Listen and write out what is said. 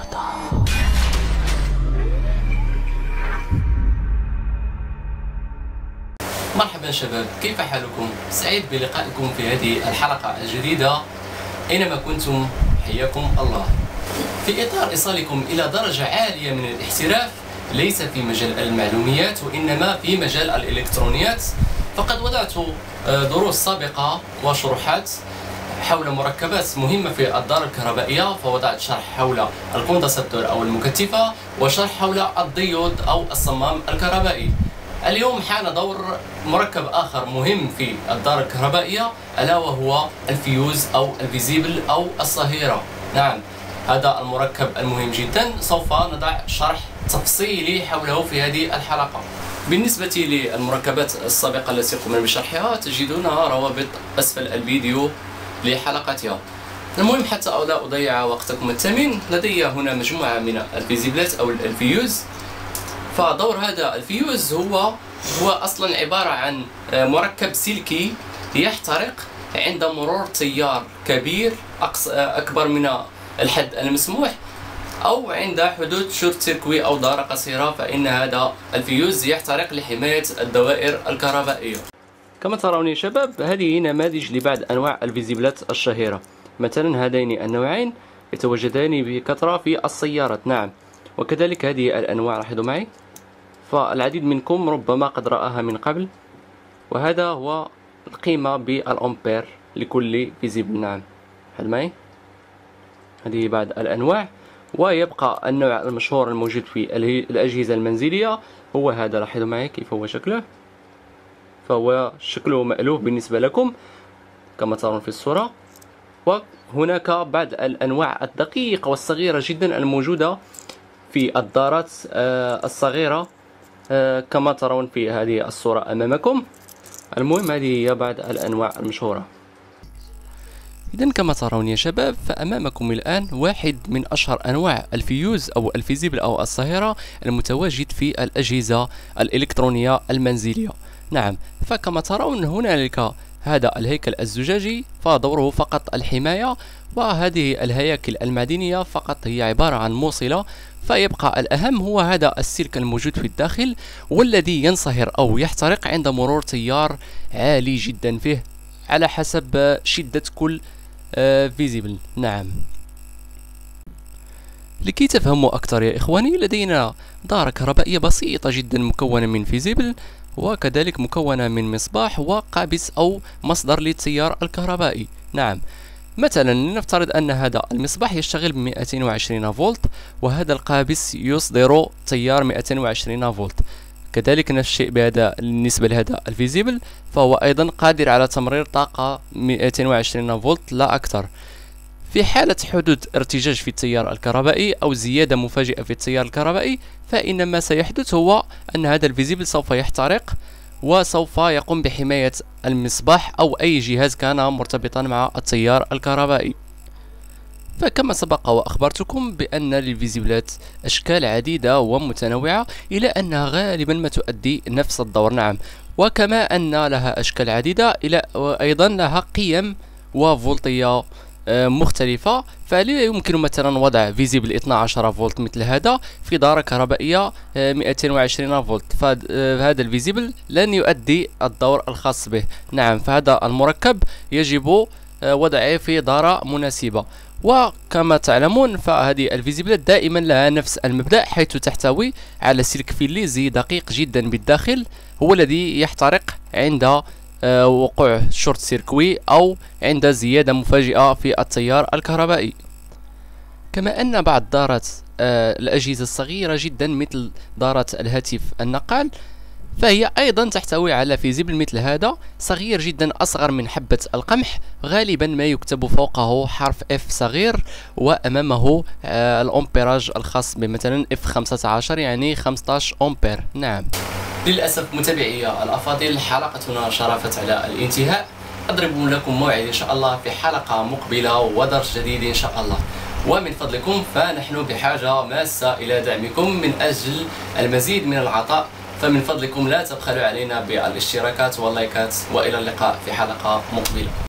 مرحبا شباب، كيف حالكم؟ سعيد بلقائكم في هذه الحلقة الجديدة. أينما كنتم حياكم الله. في إطار إيصالكم إلى درجة عالية من الاحتراف ليس في مجال المعلوميات وإنما في مجال الإلكترونيات، فقد وضعت دروس سابقة وشروحات حول مركبات مهمة في الدار الكهربائية، فوضعت شرح حول الكوندنساتور أو المكثفة وشرح حول الديود أو الصمام الكهربائي. اليوم حان دور مركب آخر مهم في الدار الكهربائية، ألا وهو الفيوز أو الفيزيبل أو الصهيرة. نعم، هذا المركب المهم جدا سوف نضع شرح تفصيلي حوله في هذه الحلقة. بالنسبة للمركبات السابقة التي قمنا بشرحها تجدونها روابط أسفل الفيديو لحلقتها. المهم حتى لا أضيع وقتكم الثمين، لدي هنا مجموعة من الفيزيبلات أو الفيوز. فدور هذا الفيوز هو أصلا عبارة عن مركب سلكي يحترق عند مرور تيار كبير أكبر من الحد المسموح، أو عند حدوث شورت سيركوي أو دارة قصيرة، فإن هذا الفيوز يحترق لحماية الدوائر الكهربائية. كما ترون يا شباب، هذه نماذج لبعض أنواع الفيزيبلات الشهيرة. مثلا هذين النوعين يتواجدان بكثرة في السيارات، نعم، وكذلك هذه الأنواع. لاحظوا معي، فالعديد منكم ربما قد رآها من قبل، وهذا هو القيمة بالأمبير لكل فيزيبل. نعم، لاحظ معي، هذه بعض الأنواع. ويبقى النوع المشهور الموجود في الأجهزة المنزلية هو هذا. لاحظوا معي كيف هو شكله، فهو شكله مألوف بالنسبة لكم كما ترون في الصورة. وهناك بعض الأنواع الدقيقة والصغيرة جدا الموجودة في الدارات الصغيرة كما ترون في هذه الصورة أمامكم. المهم هذه هي بعض الأنواع المشهورة. إذن كما ترون يا شباب، فأمامكم الآن واحد من أشهر أنواع الفيوز أو الفيزيبل أو الصهيرة المتواجد في الأجهزة الإلكترونية المنزلية. نعم، فكما ترون هنالك هذا الهيكل الزجاجي فدوره فقط الحماية، وهذه الهياكل المعدنية فقط هي عبارة عن موصلة. فيبقى الأهم هو هذا السلك الموجود في الداخل، والذي ينصهر أو يحترق عند مرور تيار عالي جدا فيه على حسب شدة كل فيزيبل. نعم، لكي تفهموا أكثر يا إخواني، لدينا دارة كهربائية بسيطة جدا مكونة من فيزيبل، وكذلك مكونة من مصباح وقابس أو مصدر للتيار الكهربائي. نعم، مثلا لنفترض أن هذا المصباح يشتغل ب 220 فولت، وهذا القابس يصدر تيار 220 فولت. كذلك نفس الشيء بالنسبة لهذا الفيزيبل، فهو أيضا قادر على تمرير طاقة 220 فولت لا أكثر. في حالة حدوث ارتجاج في التيار الكهربائي أو زيادة مفاجئة في التيار الكهربائي، فإن ما سيحدث هو أن هذا الفيزيبل سوف يحترق، وسوف يقوم بحماية المصباح أو أي جهاز كان مرتبطا مع التيار الكهربائي. فكما سبق وأخبرتكم بأن للفيزيبلات أشكال عديدة ومتنوعة، إلى أنها غالبا ما تؤدي نفس الدور. نعم، وكما أن لها أشكال عديدة أيضا لها قيم وفولتية مختلفة. فلا يمكن مثلا وضع فيزيبل 12 فولت مثل هذا في دارة كهربائية 220 فولت، فهذا الفيزيبل لن يؤدي الدور الخاص به. نعم، فهذا المركب يجب وضعه في دارة مناسبة. وكما تعلمون فهذه الفيزيبلات دائما لها نفس المبدأ، حيث تحتوي على سلك فلزي دقيق جدا بالداخل، هو الذي يحترق عند وقوع شورت سيركوي أو عند زيادة مفاجئة في التيار الكهربائي. كما أن بعض دارات الأجهزة الصغيرة جدا مثل دارة الهاتف النقال، فهي أيضا تحتوي على فيزيبل مثل هذا صغير جدا، أصغر من حبة القمح، غالبا ما يكتب فوقه حرف F صغير وأمامه الأمبيراج الخاص بمثلا F15 يعني 15 أمبير. نعم، للأسف متابعي الأفاضل حلقتنا شرفت على الانتهاء. أضرب لكم موعد إن شاء الله في حلقة مقبلة ودرس جديد إن شاء الله. ومن فضلكم فنحن بحاجة ماسة إلى دعمكم من أجل المزيد من العطاء، فمن فضلكم لا تبخلوا علينا بالاشتراكات واللايكات. وإلى اللقاء في حلقة مقبلة.